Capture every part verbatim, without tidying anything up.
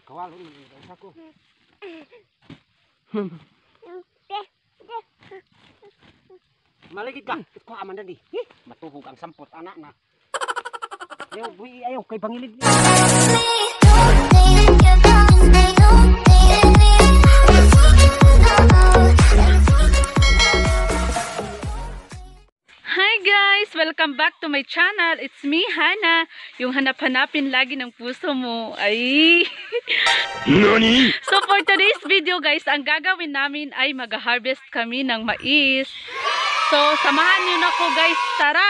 Kawalo mo isa ko. Maligid ka. Ko aman na di. Matuhog ang sampot anak na. Ayaw, buhi ayaw kay pangilid. Hi guys! Welcome back to my channel. It's me, Hanhan. Yung hanap-hanapin lagi ng puso mo. Ay! Nani? So for today's video guys, ang gagawin namin ay mag-harvest kami ng mais. So samahan niyo na ko guys. Tara!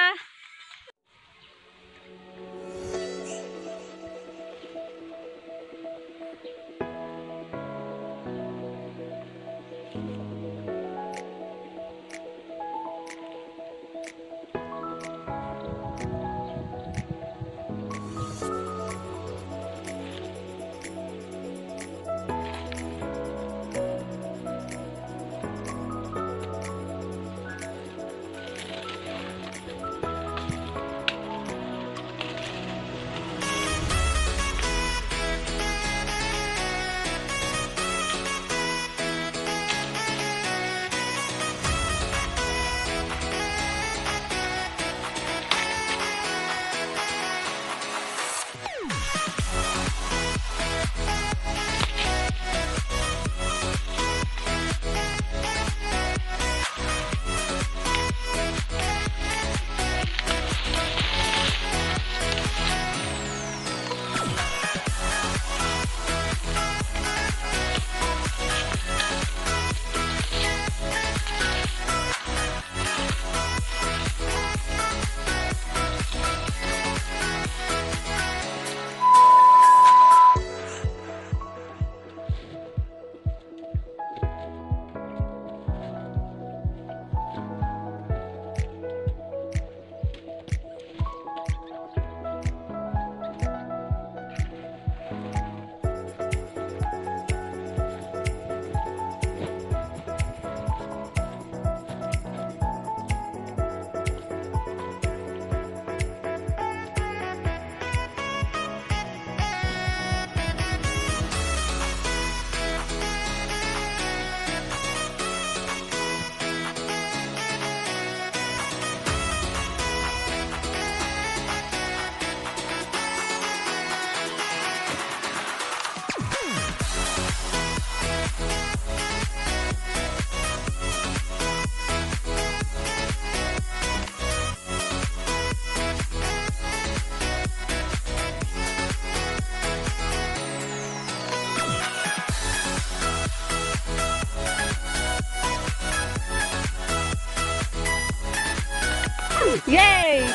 Yay!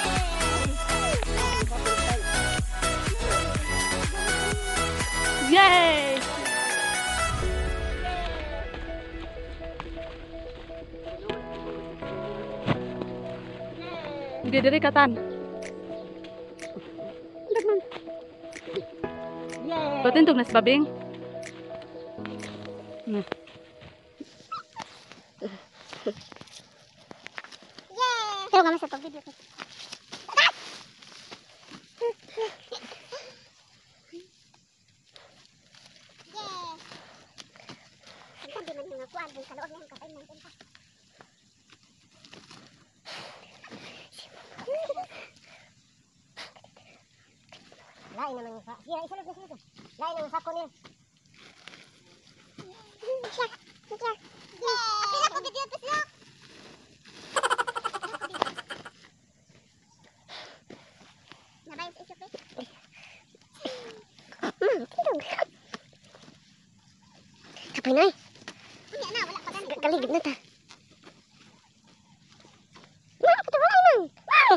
Yay! Hindi diri katan. Yay! Batin tug nas babing. Hmm. Pero kami sa pag-video ko. Sabi man yung nakuhaan dun sa loob ng kapay ng punta. Lain naman yung sa... Siya, isalog na sila. Lain naman sa kunil. Siya, siya. Apila ko video to siya. Nabayan sa isip eh. Hmm, tindog. Kapay na eh. Unya na, wala pa ganit. Kaligid na ta. Wala pa ta, wala nang. Wow!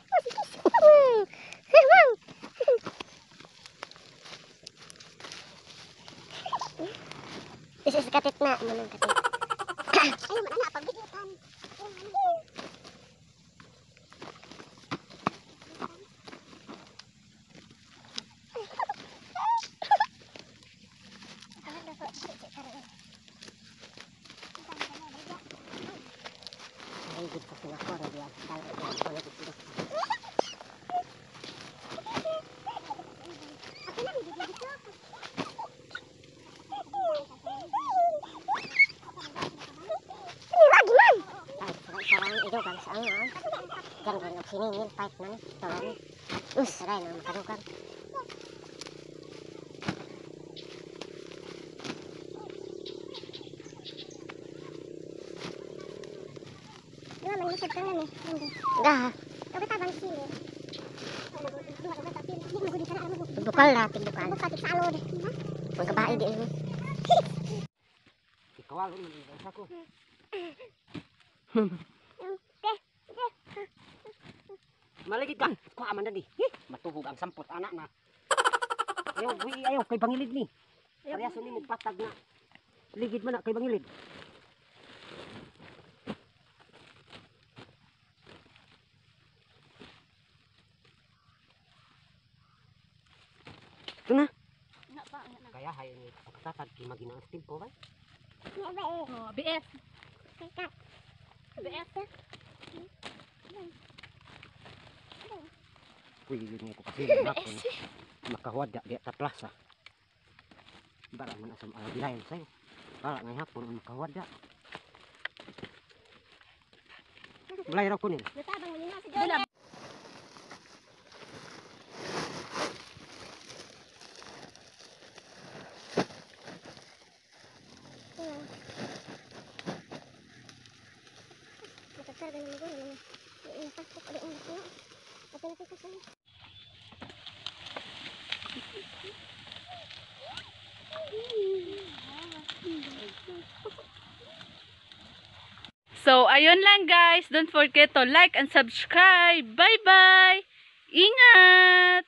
Wow! This is katit na. Ano nang katit? Ayaw man na, pag-video tan. Good kasi ako na diyan. Dahil ako na dito. Ako na dito dito. siningin fight na ni. Ito na ni. Us, aray na makadugang. Diba, manisip ka na ni. Dah. Kabatabang sili. Bukal na, tigbukal. Bukal, tiksalod. Magkabahay din mo. Ikawal mo sa ko. Maligid ka. Kuha man na di. Matuhog ang sampot anak na. Ayaw, buhi ayaw kay bangilid ni. Parehas ulit patag na. Ligid man na kay bangilid. Ito na. Kaya hay ni pagkatatag kay magina ang steam ko ba? Oh, B S. B S. Kuy ni ko kasi hapon. Makahuwad di ta plaza. Bara man asam ala bilayan sayo. Bara ngay hapon makahuwad da. Mulai ra ko ni. Natabang mo na sa So, ayun lang guys. Don't forget to like and subscribe. Bye-bye! Ingat!